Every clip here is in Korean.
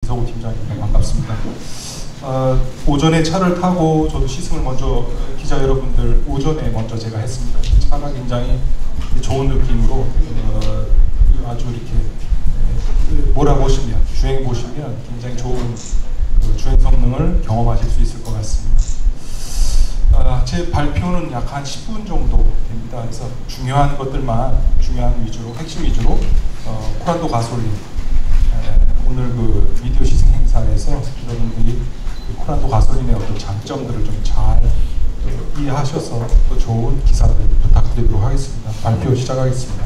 김석우 팀장님 반갑습니다. 오전에 차를 타고 저도 시승을 먼저 기자 여러분들 오전에 먼저 제가 했습니다. 차가 굉장히 좋은 느낌으로 아주 이렇게 몰아보시면 주행 보시면 굉장히 좋은 주행 성능을 경험하실 수 있을 것 같습니다. 제 발표는 약 한 10분 정도 됩니다. 그래서 중요한 것들만 중요한 위주로 핵심 위주로 코란도 가솔린 오늘 그 미디어 시승 행사에서 여러분들이 코란도 가솔린의 어떤 장점들을 좀 잘 이해하셔서 또 좋은 기사를 부탁드리도록 하겠습니다. 발표 시작하겠습니다.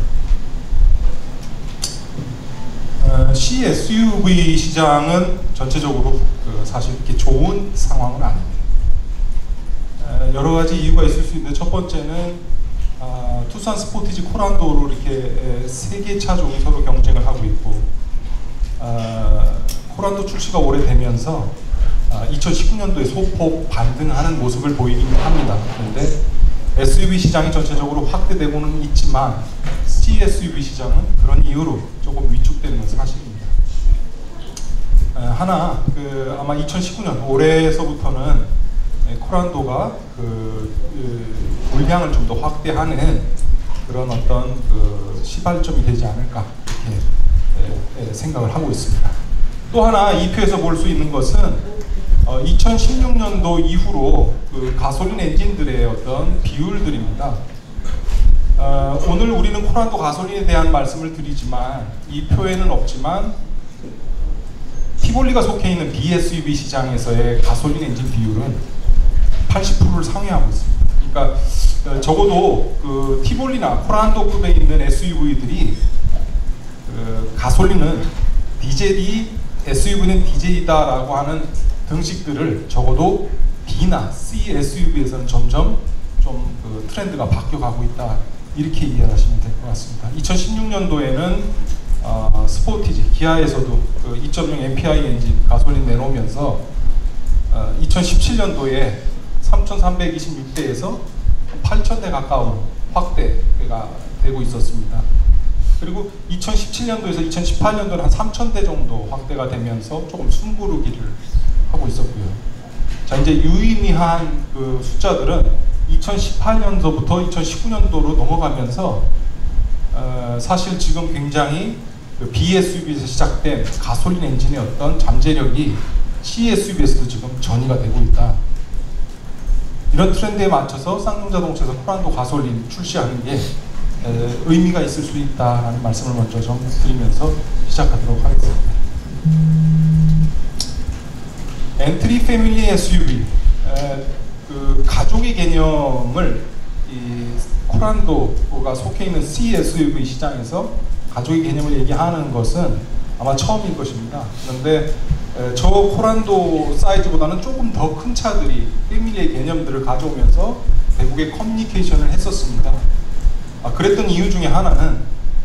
CSUV 시장은 전체적으로 사실 이렇게 좋은 상황은 아닙니다. 여러 가지 이유가 있을 수 있는데 첫 번째는 투싼 스포티지 코란도로 이렇게 세 개 차종이 서로 경쟁을 하고 있고 코란도 출시가 오래되면서 2019년도에 소폭 반등하는 모습을 보이긴 합니다. 그런데 SUV 시장이 전체적으로 확대되고는 있지만 CSUV 시장은 그런 이유로 조금 위축되는 건 사실입니다. 하나 아마 2019년 올해서부터는 코란도가 물량을 좀 더 확대하는 그런 어떤 시발점이 되지 않을까 이렇게 생각을 하고 있습니다. 또 하나 이 표에서 볼 수 있는 것은 2016년도 이후로 가솔린 엔진들의 어떤 비율들입니다. 오늘 우리는 코란도 가솔린에 대한 말씀을 드리지만 이 표에는 없지만 티볼리가 속해 있는 BSUV 시장에서의 가솔린 엔진 비율은 80%를 상회하고 있습니다. 그러니까 적어도 티볼리나 코란도급에 있는 SUV들이 가솔린은 디젤이 SUV는 디젤이다라고 하는 등식들을 적어도 B나 C SUV에서는 점점 좀 트렌드가 바뀌어가고 있다 이렇게 이해하시면 될 것 같습니다. 2016년도에는 스포티지 기아에서도 2.0 MPI 엔진 가솔린 내놓으면서 2017년도에 3,326대에서 8,000대 가까운 확대가 되고 있었습니다. 그리고 2017년도에서 2018년도는 한 3,000대 정도 확대가 되면서 조금 숨고르기를 하고 있었고요. 자, 이제 유의미한 숫자들은 2018년도부터 2019년도로 넘어가면서 사실 지금 굉장히 BSUV에서 시작된 가솔린 엔진의 어떤 잠재력이 CSUV에서도 지금 전이가 되고 있다. 이런 트렌드에 맞춰서 쌍용자동차에서 코란도 가솔린 출시하는 게 의미가 있을 수 있다라는 말씀을 먼저 좀 드리면서 시작하도록 하겠습니다. 엔트리 패밀리 SUV, 가족의 개념을 이 코란도가 속해 있는 CSUV 시장에서 가족의 개념을 얘기하는 것은 아마 처음일 것입니다. 그런데 저 코란도 사이즈보다는 조금 더 큰 차들이 패밀리의 개념들을 가져오면서 대국에 커뮤니케이션을 했었습니다. 그랬던 이유 중에 하나는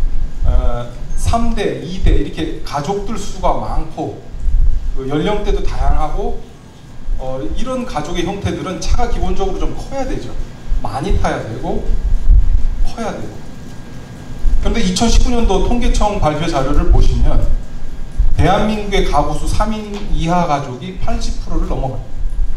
3대, 2대 이렇게 가족들 수가 많고 연령대도 다양하고 이런 가족의 형태들은 차가 기본적으로 좀 커야 되죠. 많이 타야 되고 커야 되고. 그런데 2019년도 통계청 발표 자료를 보시면 대한민국의 가구수 3인 이하 가족이 80%를 넘어가요.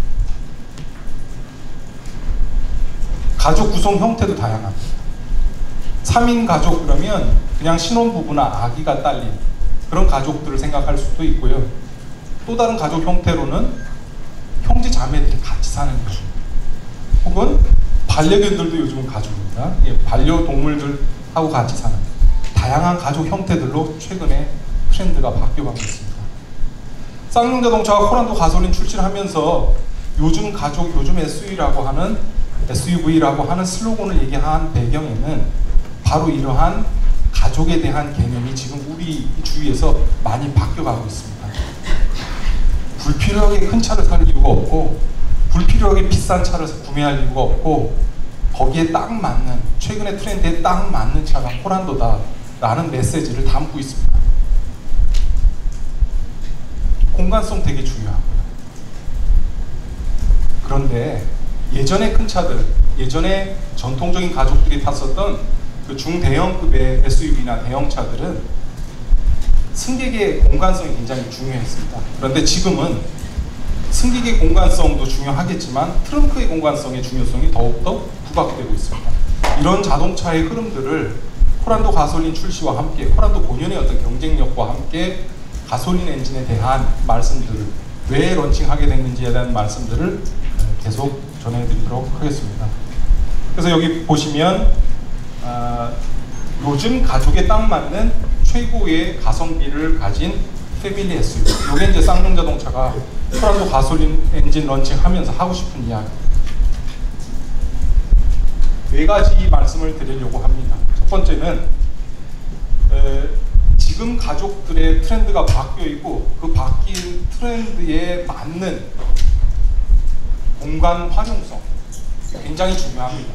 가족 구성 형태도 다양합니다. 3인 가족 그러면 그냥 신혼부부나 아기가 딸린 그런 가족들을 생각할 수도 있고요. 또 다른 가족 형태로는 형제 자매들이 같이 사는 거죠. 혹은 반려견들도 요즘은 가족입니다. 반려동물들하고 같이 사는 다양한 가족 형태들로 최근에 트렌드가 바뀌어가고 있습니다. 쌍용자동차가 코란도 가솔린 출시를 하면서 요즘 가족, 요즘 SUV라고 하는 슬로건을 얘기한 배경에는 바로 이러한 가족에 대한 개념이 지금 우리 주위에서 많이 바뀌어가고 있습니다. 불필요하게 큰 차를 살 이유가 없고 불필요하게 비싼 차를 구매할 이유가 없고 거기에 딱 맞는 최근의 트렌드에 딱 맞는 차가 코란도다라는 메시지를 담고 있습니다. 공간성 되게 중요하고요. 그런데 예전에 큰 차들, 예전에 전통적인 가족들이 탔었던 그 중대형급의 SUV나 대형차들은 승객의 공간성이 굉장히 중요했습니다. 그런데 지금은 승객의 공간성도 중요하겠지만 트렁크의 공간성의 중요성이 더욱더 부각되고 있습니다. 이런 자동차의 흐름들을 코란도 가솔린 출시와 함께 코란도 본연의 어떤 경쟁력과 함께 가솔린 엔진에 대한 말씀들을 왜 런칭하게 됐는지에 대한 말씀들을 계속 전해드리도록 하겠습니다. 그래서 여기 보시면 요즘 가족에 딱 맞는 최고의 가성비를 가진 패밀리 SUV. 이게 이제 쌍용 자동차가 코란도 가솔린 엔진 런칭하면서 하고 싶은 이야기. 네 가지 말씀을 드리려고 합니다. 첫 번째는 지금 가족들의 트렌드가 바뀌어 있고 그 바뀐 트렌드에 맞는 공간 활용성 굉장히 중요합니다.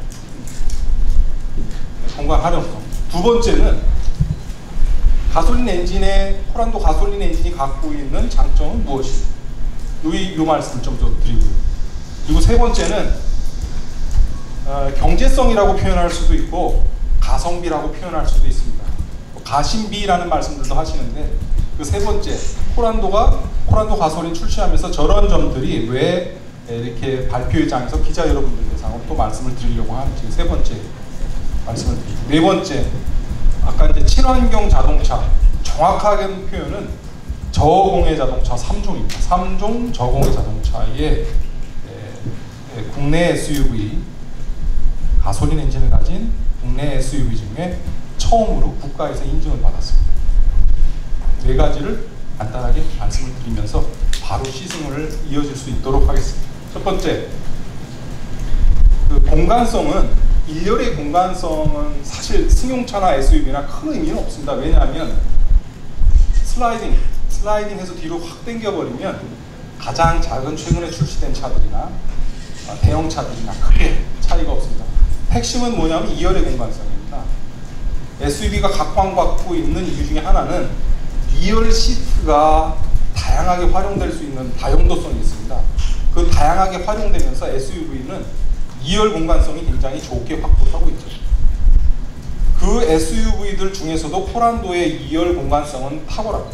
공간 활용성. 두 번째는 가솔린 엔진의 코란도 가솔린 엔진이 갖고 있는 장점은 무엇인가? 이 말씀을 좀 더 드리고요. 그리고 세 번째는 경제성이라고 표현할 수도 있고 가성비라고 표현할 수도 있습니다. 가심비라는 말씀들도 하시는데 그 세 번째 코란도 가솔린 출시하면서 저런 점들이 왜 이렇게 발표회장에서 기자 여러분들 대상으로 또 말씀을 드리려고 하는지 세 번째 말씀을 드리고 네 번째 아까 이제 친환경 자동차 정확하게 표현은 저공해 자동차 3종입니다. 3종 저공해 자동차의 국내 SUV 가솔린 엔진을 가진 국내 SUV 중에 처음으로 국가에서 인증을 받았습니다. 네 가지를 간단하게 말씀을 드리면서 바로 시승을 이어질 수 있도록 하겠습니다. 첫 번째, 그 공간성은 일렬의 공간성은 사실 승용차나 SUV나 큰 의미는 없습니다. 왜냐하면 슬라이딩해서 뒤로 확 당겨버리면 가장 작은 최근에 출시된 차들이나 대형 차들이나 크게 차이가 없습니다. 핵심은 뭐냐면 2열의 공간성입니다. SUV가 각광받고 있는 이유 중에 하나는 2열 시트가 다양하게 활용될 수 있는 다용도성이 있습니다. 그 다양하게 활용되면서 SUV는 2열 공간성이 굉장히 좋게 확보하고 있죠. 그 SUV들 중에서도 코란도의 2열 공간성은 탁월합니다.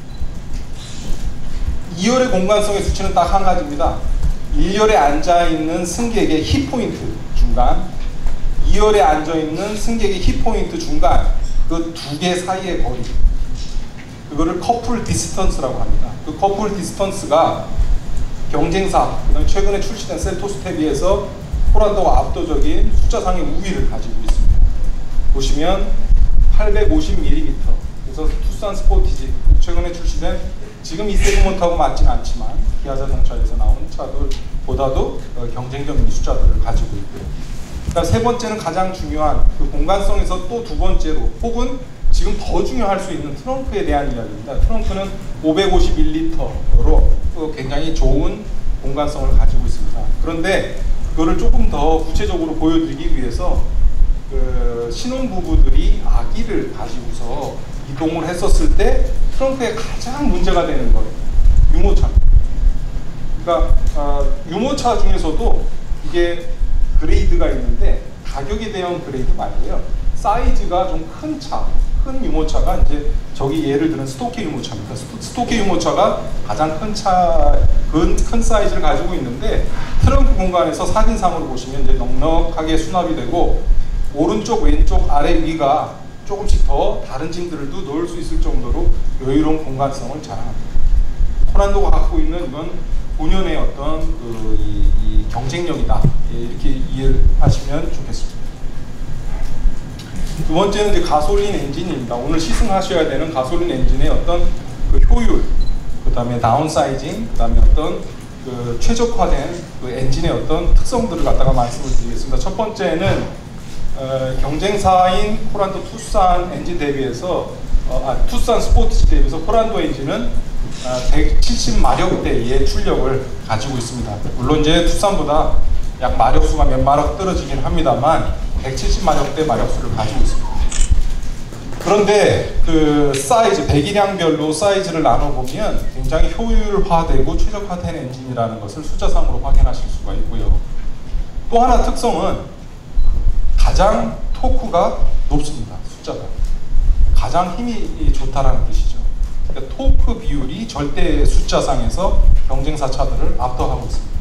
2열의 공간성의 수치는 딱 한 가지입니다. 1열에 앉아있는 승객의 힙포인트 중간, 2열에 앉아있는 승객의 힙포인트 중간, 그 두 개 사이의 거리, 그거를 커플 디스턴스라고 합니다. 그 커플 디스턴스가 경쟁사, 최근에 출시된 셀토스에 비해서 코란도가 압도적인 숫자상의 우위를 가지고 있습니다. 보시면 850mm, 그래서 투싼 스포티지, 최근에 출시된 지금 이 세그먼트하고 맞진 않지만 기아 자동차에서 나오는 차들보다도 경쟁적인 숫자들을 가지고 있고요. 그러니까 세 번째는 가장 중요한 그 공간성에서 또 두 번째로 혹은 지금 더 중요할 수 있는 트렁크에 대한 이야기입니다. 트렁크는 551리터로 굉장히 좋은 공간성을 가지고 있습니다. 그런데 그거를 조금 더 구체적으로 보여드리기 위해서 그 신혼부부들이 아기를 가지고서 이동을 했었을 때 트렁크에 가장 문제가 되는 거예요. 유모차입니다. 그러니까 유모차 중에서도 이게 그레이드가 있는데 가격에 대한 그레이드 말고요. 사이즈가 좀 큰 차, 큰 유모차가 이제 저기 예를 들은 스토키 유모차입니다. 스토키 유모차가 가장 큰 사이즈를 가지고 있는데 트렁크 공간에서 사진상으로 보시면 이제 넉넉하게 수납이 되고 오른쪽, 왼쪽, 아래, 위가 조금씩 더 다른 짐들도 넣을 수 있을 정도로 여유로운 공간성을 자랑합니다. 코란도가 갖고 있는 이건 본연의 어떤 이 경쟁력이다. 이렇게 이해를 하시면 좋겠습니다. 두 번째는 이제 가솔린 엔진입니다. 오늘 시승하셔야 되는 가솔린 엔진의 어떤 그 효율, 그 다음에 다운사이징, 그 다음에 어떤 그 최적화된 그 엔진의 어떤 특성들을 갖다가 말씀을 드리겠습니다. 첫 번째는 경쟁사인 코란도 투싼 엔진 대비해서 투싼 스포티지 대비해서 코란도 엔진은 170마력대의 출력을 가지고 있습니다. 물론 이제 투싼보다 약 마력수가 몇 마력 떨어지긴 합니다만 170마력대 마력수를 가지고 있습니다. 그런데 그 사이즈, 배기량별로 사이즈를 나눠보면 굉장히 효율화되고 최적화된 엔진이라는 것을 숫자상으로 확인하실 수가 있고요. 또 하나 특성은 가장 토크가 높습니다. 숫자가. 가장 힘이 좋다라는 뜻이죠. 그러니까 토크 비율이 절대 숫자상에서 경쟁사 차들을 압도하고 있습니다.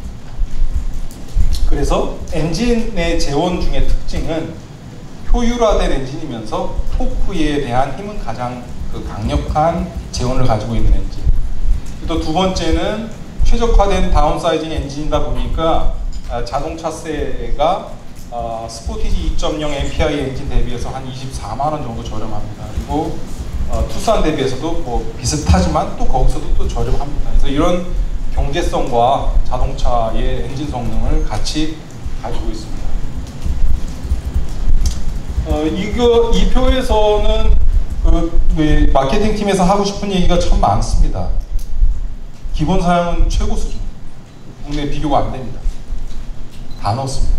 그래서 엔진의 재원 중의 특징은 효율화된 엔진이면서 토크에 대한 힘은 가장 강력한 재원을 가지고 있는 엔진. 또 두 번째는 최적화된 다운사이징 엔진이다 보니까 자동차세가 스포티지 2.0 MPI 엔진 대비해서 한 24만 원 정도 저렴합니다. 그리고 투싼 대비해서도 뭐 비슷하지만 또 거기서도 또 저렴합니다. 그래서 이런 경제성과 자동차의 엔진 성능을 같이 가지고 있습니다. 이 표에서는 마케팅 팀에서 하고 싶은 얘기가 참 많습니다. 기본 사양은 최고 수준, 국내 비교가 안 됩니다. 다 넣었습니다.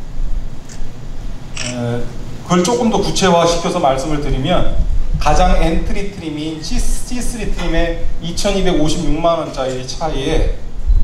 그걸 조금 더 구체화시켜서 말씀을 드리면 가장 엔트리 트림인 C3 트림의 2,256만 원짜리 차이에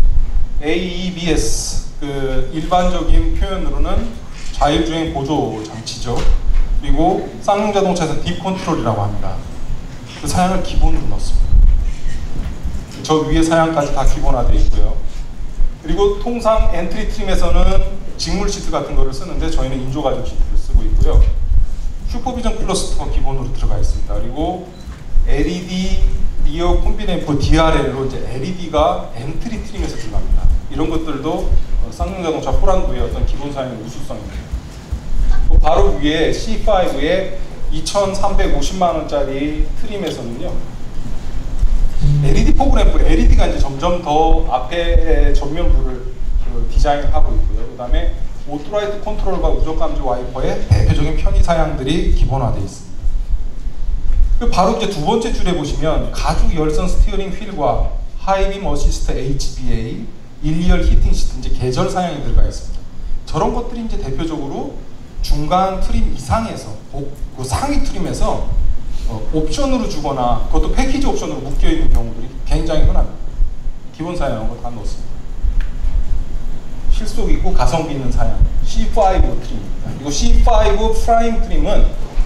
AEBS, 일반적인 표현으로는 자율주행 보조 장치죠. 그리고 쌍용 자동차에서 딥 컨트롤이라고 합니다. 그 사양을 기본으로 넣습니다. 저 위에 사양까지 다 기본화되어 있고요. 그리고 통상 엔트리 트림에서는 직물 시트 같은 거를 쓰는데 저희는 인조 가죽 시트를 쓰고 있고요. 슈퍼비전 클러스터 기본으로 들어가 있습니다. 그리고 LED 리어 콤비네이프 DRL로 이제 LED가 엔트리 트림에서 들어갑니다. 이런 것들도 쌍용 자동차 호란도의 어떤 기본 사양의 우수성입니다. 바로 위에 C5의 2,350만 원짜리 트림에서는요. LED 포그램프, LED가 이제 점점 더 앞에 전면부를 디자인하고 있고요. 그 다음에 오토라이트 컨트롤과 우적 감지 와이퍼의 대표적인 편의 사양들이 기본화되어 있습니다. 바로 이제 두 번째 줄에 보시면 가죽 열선 스티어링 휠과 하이빔 어시스트 HBA, 일리얼 히팅 시트 이제 계절 사양이 들어가 있습니다. 저런 것들이 이제 대표적으로 중간 트림 이상에서 그 상위 트림에서 옵션으로 주거나 그것도 패키지 옵션으로 묶여 있는 경우들이 굉장히 흔합니다. 기본 사양으로 다 넣었습니다. 실속 있고 가성비 있는 사양 C5 트림입니다. 그리고 C5 프라임 트림은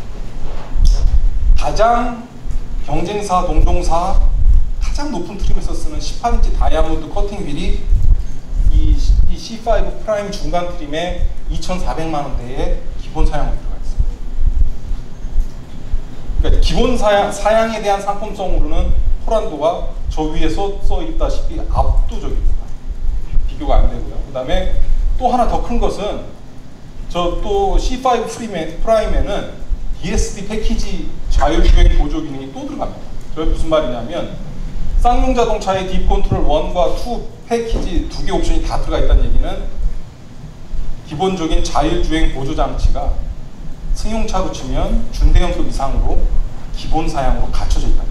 가장 경쟁사 동종사 가장 높은 트림에서 쓰는 18인치 다이아몬드 커팅 휠이 이 C5 프라임 중간 트림의 2,400만 원대의 기본 사양으로 들어가 있습니다. 그러니까 기본 사양에 대한 상품성으로는 호란도가 저 위에 써 있다시피 압도적입니다. 비교가 안 되고요. 그 다음에 또 하나 더 큰 것은 저 또 C5 프라임에는 DSD 패키지 자율주행 보조 기능이 또 들어갑니다. 그게 무슨 말이냐면 쌍용 자동차의 딥 컨트롤 1과 2 패키지 두 개 옵션이 다 들어가 있다는 얘기는 기본적인 자율주행 보조 장치가 승용차로 치면 준대형급 이상으로 기본 사양으로 갖춰져 있다.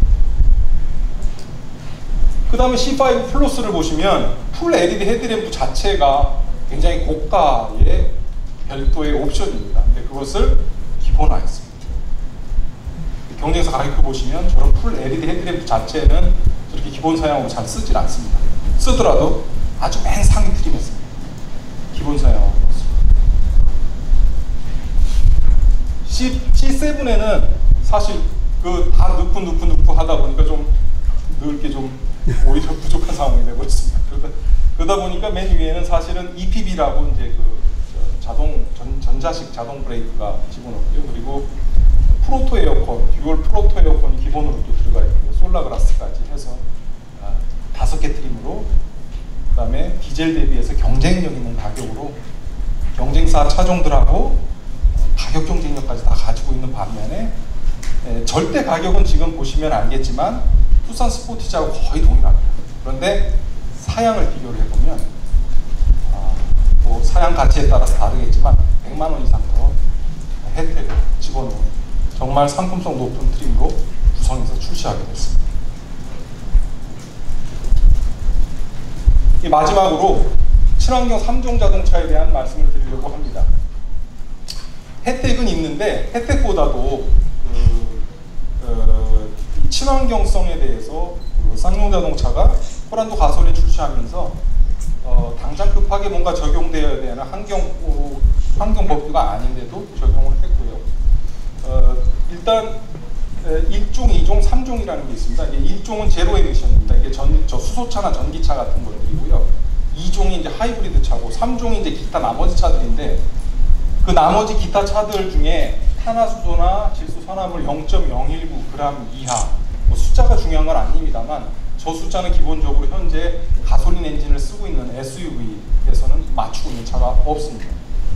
그 다음에 C5 플러스를 보시면 풀 LED 헤드램프 자체가 굉장히 고가의 별도의 옵션입니다. 근데 그것을 기본화했습니다. 경쟁사 가격표 보시면 저런 풀 LED 헤드램프 자체는 저렇게 기본 사양으로 잘 쓰질 않습니다. 쓰더라도 아주 맨 상위 트림에 씁니다. 기본 사양으로 넣습니다. C7에는 사실 다 넣고 하다 보니까 좀 넣을 게 좀 오히려 부족한 상황이 되고 있습니다. 그러다 보니까 맨 위에는 사실은 EPB라고 이제 전자식 자동 브레이크가 집어넣고요. 그리고 프로토 에어컨, 듀얼 프로토 에어컨이 기본으로 또 들어가 있고요. 솔라 그라스까지 해서 5개 트림으로, 그 다음에 디젤 대비해서 경쟁력 있는 가격으로 경쟁사 차종들하고 가격 경쟁력까지 다 가지고 있는 반면에 절대 가격은 지금 보시면 알겠지만 투싼 스포티지하고 거의 동일합니다. 그런데 사양을 비교를 해보면 또 사양 가치에 따라서 다르겠지만 100만 원 이상 더 혜택을 집어넣은 정말 상품성 높은 트림으로 구성해서 출시하게 됐습니다. 마지막으로 친환경 3종 자동차에 대한 말씀을 드리려고 합니다. 혜택은 있는데 혜택보다도 친환경성에 대해서 쌍용 자동차가 호란도 가솔린 출시하면서 당장 급하게 뭔가 적용되어야 되는 환경 법규가 아닌데도 적용을 했고요. 일단 1종, 2종, 3종이라는 게 있습니다. 이게 1종은 제로 에미션입니다. 이게 저 수소차나 전기차 같은 것들이고요. 2종이 이제 하이브리드 차고 3종이 이제 기타 나머지 차들인데 그 나머지 기타 차들 중에 탄화수소나 질소산화물 0.019g 이하 뭐 숫자가 중요한 건 아닙니다만 저 숫자는 기본적으로 현재 가솔린 엔진을 쓰고 있는 SUV에서는 맞추고 있는 차가 없습니다.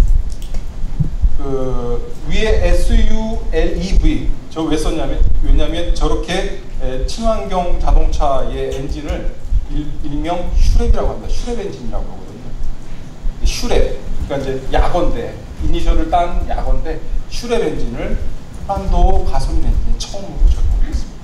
그 위에 SULEV 저 왜 썼냐면 왜냐하면 저렇게 친환경 자동차의 엔진을 일명 슈랩이라고 합니다. 슈랩 엔진이라고 하거든요. 슈랩 그러니까 이제 약어인데 이니셜을 딴 약어인데 슈랩 엔진을 한도 가솔린 엔진에 처음으로 적용하고 있습니다.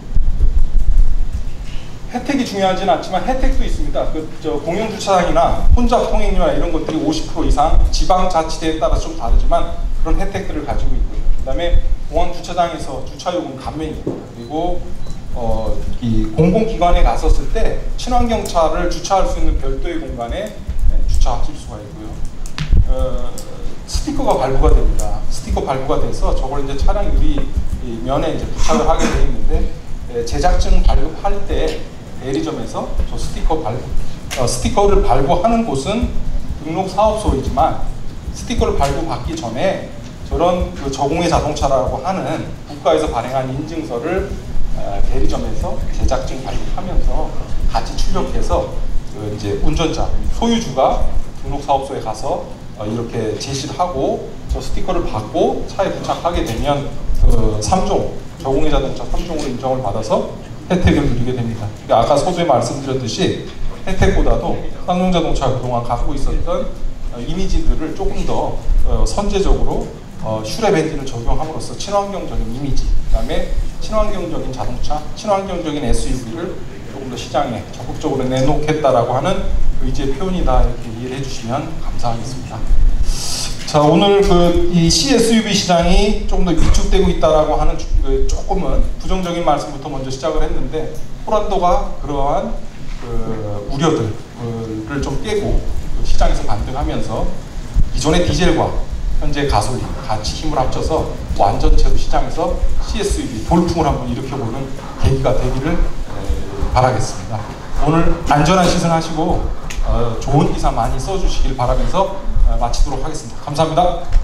혜택이 중요하진 않지만 혜택도 있습니다. 저 공영 주차장이나 혼잡 통행료나 이런 것들이 50% 이상 지방자치대에 따라 좀 다르지만 그런 혜택들을 가지고 있고요. 그다음에 공항 주차장에서 주차요금 감면입니다. 그리고 이 공공기관에 갔었을 때 친환경차를 주차할 수 있는 별도의 공간에 주차하실 수가 있고요. 스티커가 발부가 됩니다. 스티커 발부가 돼서 저걸 이제 차량 유리 면에 이제 부착을 하게 되어 있는데 제작증 발급할 때 대리점에서 저 스티커를 발부하는 곳은 등록 사업소이지만 스티커를 발부받기 전에 저런 그 저공해 자동차라고 하는 국가에서 발행한 인증서를 대리점에서 제작증 발급하면서 같이 출력해서 그 이제 운전자, 소유주가 등록사업소에 가서 이렇게 제시를 하고 저 스티커를 받고 차에 부착하게 되면 그 3종, 저공해 자동차 3종으로 인정을 받아서 혜택을 누리게 됩니다. 그러니까 아까 서두에 말씀드렸듯이 혜택보다도 쌍용자동차가 그동안 갖고 있었던 이미지들을 조금 더 선제적으로 슈랩 엔진을 적용함으로써 친환경적인 이미지, 그 다음에 친환경적인 자동차, 친환경적인 SUV를 조금 더 시장에 적극적으로 내놓겠다라고 하는 의지의 표현이다 이렇게 이해를 해주시면 감사하겠습니다. 자, 오늘 이 CSUV 시장이 조금 더 위축되고 있다라고 하는 조금은 부정적인 말씀부터 먼저 시작을 했는데 호란도가 그러한 우려들을 좀 깨고 시장에서 반등하면서 기존의 디젤과 현재 가솔린 같이 힘을 합쳐서 완전체로 시장에서 CSUV 돌풍을 한번 일으켜보는 계기가 되기를 바라겠습니다. 오늘 안전한 시승하시고 좋은 기사 많이 써주시길 바라면서 마치도록 하겠습니다. 감사합니다.